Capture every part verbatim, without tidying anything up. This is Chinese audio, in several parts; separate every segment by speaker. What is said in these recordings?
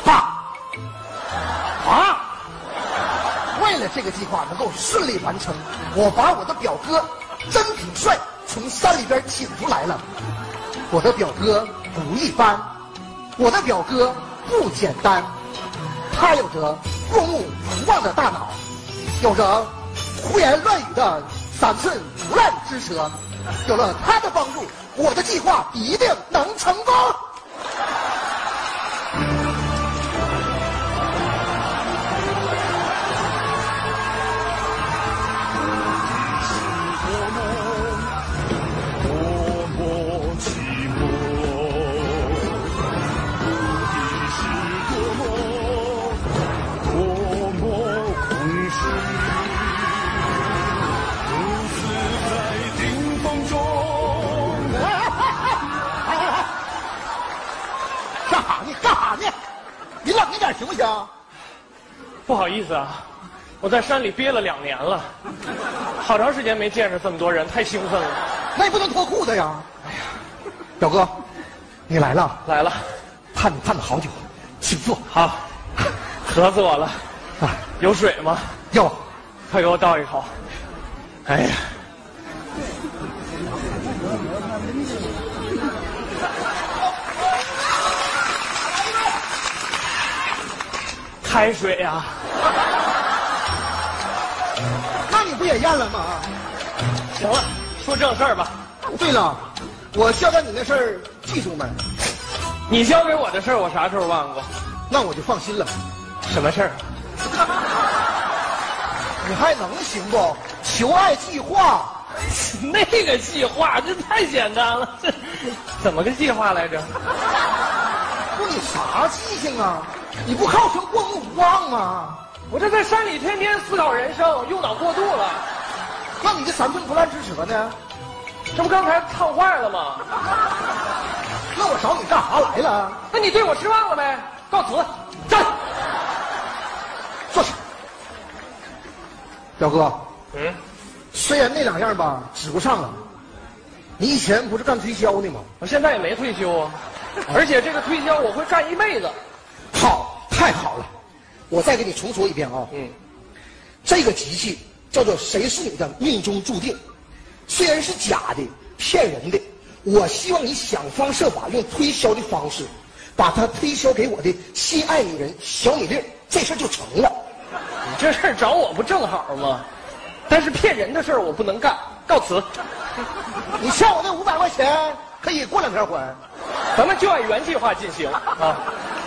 Speaker 1: 爸，啊！为了这个计划能够顺利完成，我把我的表哥甄品帅从山里边请出来了。我的表哥不一般，我的表哥不简单，他有着过目不忘的大脑，有着胡言乱语的三寸不烂之舌。有了他的帮助，我的计划一定能成功。行不行？
Speaker 2: 不好意思啊，我在山里憋了两年了，好长时间没见着这么多人，太兴奋了。
Speaker 1: 那也不能脱裤子呀！哎呀，表哥，你来了，
Speaker 2: 来了，
Speaker 1: 盼你盼了好久，请坐。
Speaker 2: 好，渴死我了。啊，有水吗？
Speaker 1: 有，
Speaker 2: 快给我倒一口。哎呀，开水呀、啊！
Speaker 1: 那你不也验了吗？
Speaker 2: 行了，说正事儿吧。
Speaker 1: 对了，我交代你那事儿记住没？
Speaker 2: 你交给我的事儿，我啥时候忘过？
Speaker 1: 那我就放心了。
Speaker 2: 什么事儿？
Speaker 1: 你还能行不？求爱计划。
Speaker 2: 那个计划这太简单了，这怎么个计划来着？
Speaker 1: 不，你啥记性啊？你不号称过目不忘吗？
Speaker 2: 我这在山里天天思考人生，用脑过度了。
Speaker 1: 那你这三寸不烂之舌呢？
Speaker 2: 这不刚才唱坏了吗？
Speaker 1: 那我找你干啥来了？
Speaker 2: 那你对我失望了没？告辞，站，
Speaker 1: 坐下。表哥，
Speaker 2: 嗯，
Speaker 1: 虽然那两样吧指不上了，你以前不是干推销的吗？
Speaker 2: 我现在也没退休啊，而且这个推销我会干一辈子。
Speaker 1: 好，太好了！我再给你重说一遍啊。
Speaker 2: 嗯，
Speaker 1: 这个机器叫做谁是你的命中注定，虽然是假的、骗人的，我希望你想方设法用推销的方式，把它推销给我的心爱女人小米粒，这事就成了。
Speaker 2: 你这事儿找我不正好吗？但是骗人的事儿我不能干，告辞。
Speaker 1: 你欠我那五百块钱可以过两天还，
Speaker 2: 咱们就按原计划进行啊。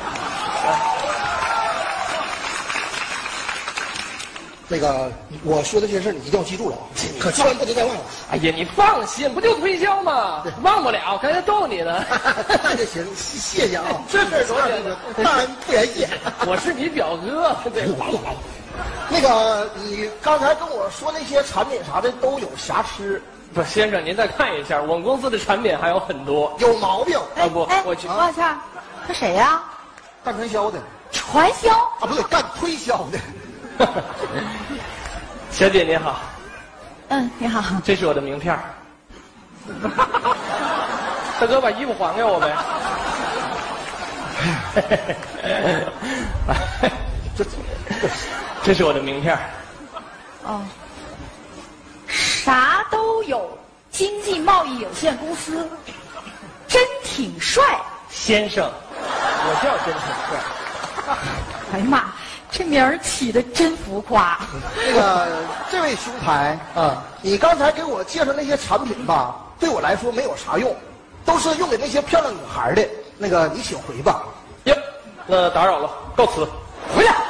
Speaker 1: 那个我说的这些事儿你一定要记住了啊，可千万不能再忘了。
Speaker 2: 哎呀，你放心，不就推销吗？忘不了，刚才逗你呢。
Speaker 1: 那就行，谢谢啊。
Speaker 2: 这事儿多简单，
Speaker 1: 大人不言谢。
Speaker 2: 我是你表哥，对。
Speaker 1: 来了来了。那个你刚才跟我说那些产品啥的都有瑕疵。
Speaker 2: 不，先生您再看一下，我们公司的产品还有很多
Speaker 1: 有毛病。
Speaker 2: 啊不，
Speaker 3: 哎，
Speaker 2: 我去。
Speaker 3: 王小倩，这谁呀？
Speaker 1: 干传销的。
Speaker 3: 传销
Speaker 1: 啊，不对，干推销的。
Speaker 2: 小姐您好。
Speaker 3: 嗯，你好。
Speaker 2: 这是我的名片。大哥，把衣服还给我呗。这这是我的名片。
Speaker 3: 哦。啥都有，经济贸易有限公司，真挺帅
Speaker 2: 先生，我叫真挺帅。
Speaker 3: 哎呀妈，这名儿起的真浮夸。
Speaker 1: 那个这位兄台啊，你刚才给我介绍那些产品吧，对我来说没有啥用，都是用给那些漂亮女孩的。那个你请回吧。
Speaker 2: 呀，那打扰了，告辞。
Speaker 1: 回来。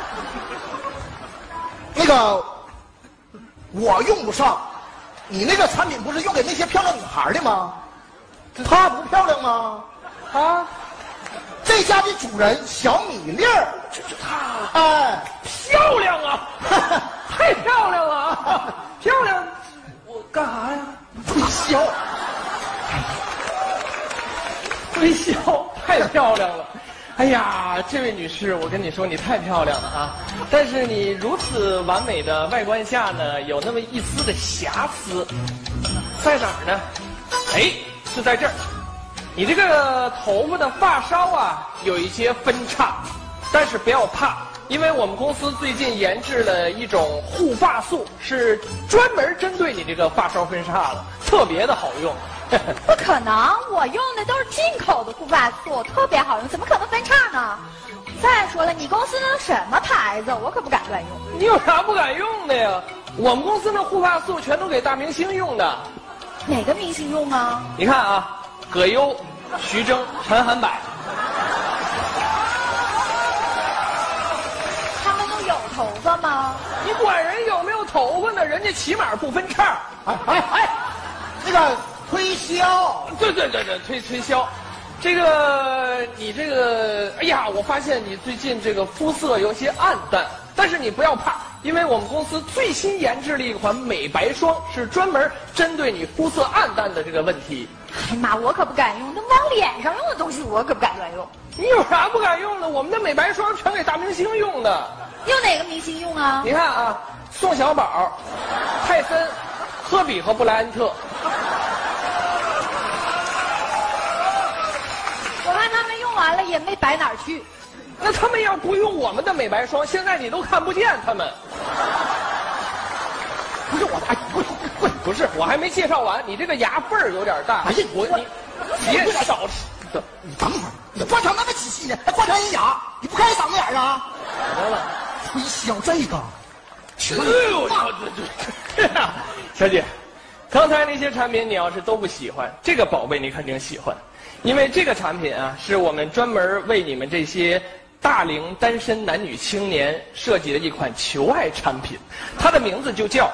Speaker 1: 那个我用不上，你那个产品不是用给那些漂亮女孩的吗？她不漂亮吗？
Speaker 2: 啊，
Speaker 1: 这家的主人小米粒儿，
Speaker 2: 这是她，
Speaker 1: 哎，
Speaker 2: 漂亮啊，太漂亮了啊，漂亮！我干啥呀？
Speaker 1: 推销，
Speaker 2: 推销，太漂亮了。哎呀，这位女士，我跟你说，你太漂亮了啊！但是你如此完美的外观下呢，有那么一丝的瑕疵，在哪儿呢？哎，是在这儿。 你这个头发的发梢啊有一些分叉，但是不要怕，因为我们公司最近研制了一种护发素，是专门针对你这个发梢分叉的，特别的好用。
Speaker 3: 不可能，我用的都是进口的护发素，特别好用，怎么可能分叉呢？再说了，你公司那什么牌子，我可不敢乱用。
Speaker 2: 你有啥不敢用的呀？我们公司的护发素全都给大明星用的。
Speaker 3: 哪个明星用啊？
Speaker 2: 你看啊，葛优、徐峥、陈涵柏，
Speaker 3: 他们都有头发吗？
Speaker 2: 你管人有没有头发呢？人家起码不分叉。
Speaker 1: 哎哎哎，那个推销，
Speaker 2: 对对对对，推推销。这个你这个，哎呀，我发现你最近这个肤色有些暗淡，但是你不要怕，因为我们公司最新研制了一款美白霜，是专门针对你肤色暗淡的这个问题。
Speaker 3: 哎呀妈，我可不敢用，那往脸上用的东西我可不敢乱用。
Speaker 2: 你有啥不敢用的？我们的美白霜全给大明星用的。
Speaker 3: 用哪个明星用啊？
Speaker 2: 你看啊，宋小宝、泰森、科比和布莱恩特。
Speaker 3: 我看他们用完了也没白哪儿去。
Speaker 2: 那他们要不用我们的美白霜，现在你都看不见他们。
Speaker 1: 不是我的，哎，不不
Speaker 2: 不是，我还没介绍完，你这个牙缝儿有点大。
Speaker 1: 哎呀，
Speaker 2: 我你别少吃。
Speaker 1: 你等会儿，你观察那么仔细呢，还观察人牙，你不开嗓子眼儿啊？
Speaker 2: 怎么了？
Speaker 1: 推销这个，
Speaker 2: 哎呦，对对对，小姐，刚才那些产品你要是都不喜欢，这个宝贝你肯定喜欢，因为这个产品啊，是我们专门为你们这些大龄单身男女青年设计的一款求爱产品，它的名字就叫，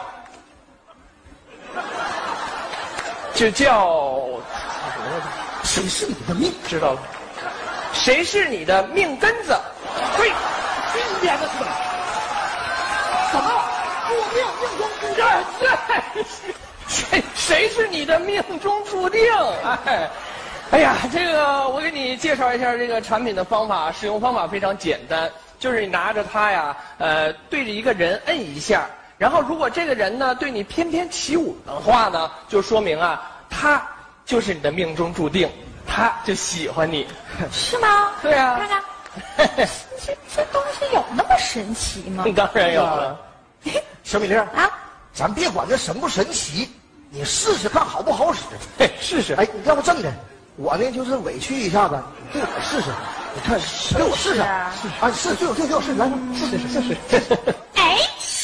Speaker 2: 就叫，
Speaker 1: 谁是你的命？
Speaker 2: 知道了，谁是你的命根子？对，
Speaker 1: 这一边的是吧？怎么？我命命中注定？
Speaker 2: 谁谁是你的命中注定？哎，哎呀，这个我给你介绍一下这个产品的方法，使用方法非常简单，就是你拿着它呀，呃，对着一个人摁一下，然后如果这个人呢对你翩翩起舞的话呢，就说明啊，他就是你的命中注定，他就喜欢你。
Speaker 3: 是吗？
Speaker 2: 对啊。
Speaker 3: 看看，这这东西有那么神奇吗？
Speaker 2: 当然有了。
Speaker 1: 小米粒
Speaker 3: 啊，
Speaker 1: 咱别管这神不神奇，你试试看好不好使。
Speaker 2: 嘿，试试。
Speaker 1: 哎，你要不这么的，我呢就是委屈一下子，对我试试，你看，给我试试啊，试，对我对我试，来，试试试试。
Speaker 3: 哎。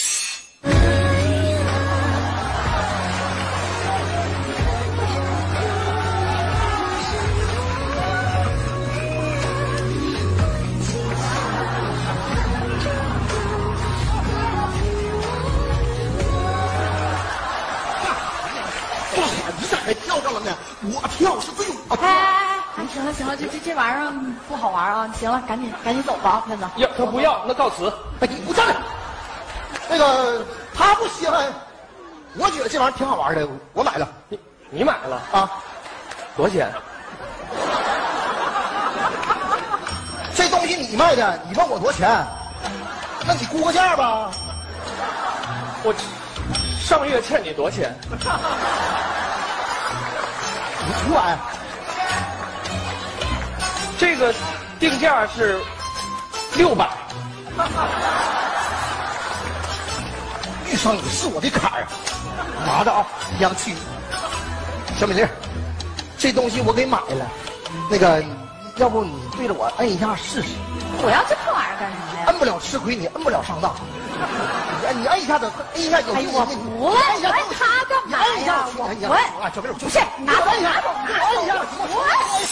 Speaker 1: 我跳是最有。
Speaker 3: 哎哎哎，行了行了，这这这玩意儿不好玩啊！行了，赶紧赶紧走吧，骗子。
Speaker 2: 要他不要，那告辞。
Speaker 1: 哎，你不站着。那个他不稀罕，我觉得这玩意儿挺好玩的，我买了。
Speaker 2: 你你买了
Speaker 1: 啊？
Speaker 2: 多少钱？
Speaker 1: 这东西你卖的，你问我多少钱？那你估个价吧。
Speaker 2: 我上月欠你多少钱？
Speaker 1: 五百，
Speaker 2: 这个定价是六百。
Speaker 1: 遇上你是我的坎儿，拿着啊，央去。小美玲，这东西我给买了，那个，要不你对着我摁一下试试？
Speaker 3: 我要这破玩意儿干什么呀？
Speaker 1: 摁不了吃亏，你摁不了上当。你你摁一下子，摁一下有。
Speaker 3: 哎，我不摁，我摁他干嘛呀？我不摁。
Speaker 1: 啊，小妹，
Speaker 3: 不是，拿走拿走，
Speaker 1: 你摁一下，
Speaker 3: 我不摁。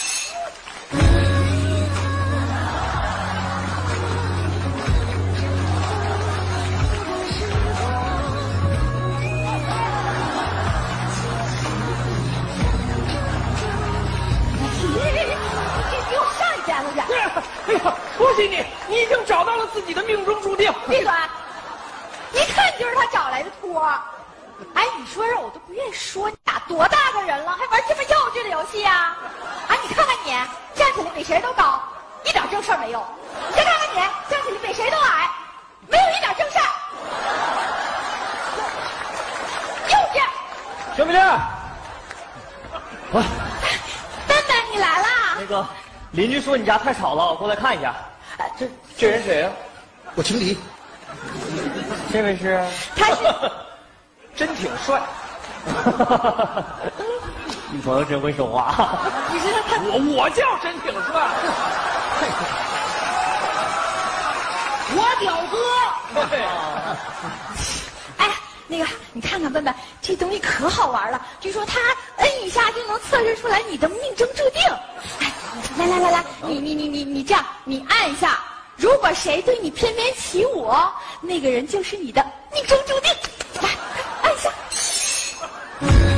Speaker 3: 你给我上一边子去！
Speaker 2: 哎呀，恭喜你，你已经找到了自己的命中注定。
Speaker 3: 闭嘴！一看就是他找来的托。哎，你说让我都不愿意说，你俩多大个人了，还玩这么幼稚的游戏啊？啊，你看看你，站起来比谁都高，一点正事儿没有；你再看看你，站起来比谁都矮，没有一点正事儿。幼稚！
Speaker 2: 小美玲，
Speaker 3: 丹丹，你来了。
Speaker 4: 那个邻居说你家太吵了，我过来看一下。
Speaker 2: 这这人谁啊？
Speaker 1: 我情敌。
Speaker 4: 这位是？
Speaker 3: 他是
Speaker 2: 真挺帅。
Speaker 4: 女朋友真会说话。
Speaker 3: 你知道他
Speaker 2: 我我叫真挺帅。
Speaker 1: 我表哥。
Speaker 2: 对。
Speaker 3: 哎，那个，你看看笨笨，这东西可好玩了。据说它摁一下就能测试出来你的命中注定。哎，来来来来，你你你你你这样，你按一下，如果谁对你翩翩起舞，那个人就是你的命中注定。来，按一下。